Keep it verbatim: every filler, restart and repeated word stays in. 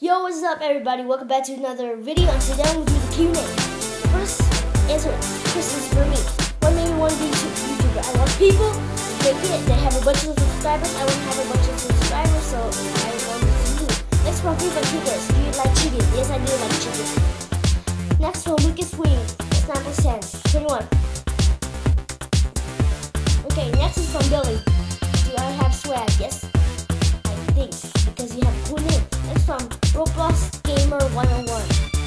Yo, what's up everybody? Welcome back to another video, and today I'm going to do the Q and A. First answer questions for me. What made me want to be a YouTuber? I love people, make it, they have a bunch of subscribers. I want to have a bunch of subscribers, so I wanted to do. Next one, FIFA Kickerz. Do you like chicken? Yes, I do like chicken. Next one, Lucus Nguyen. That's nine percent. twenty-one. Okay, next is from Billy. Do I have swag? Yes, I think, because you have a cool name. Next from Roblox Gamer one oh one.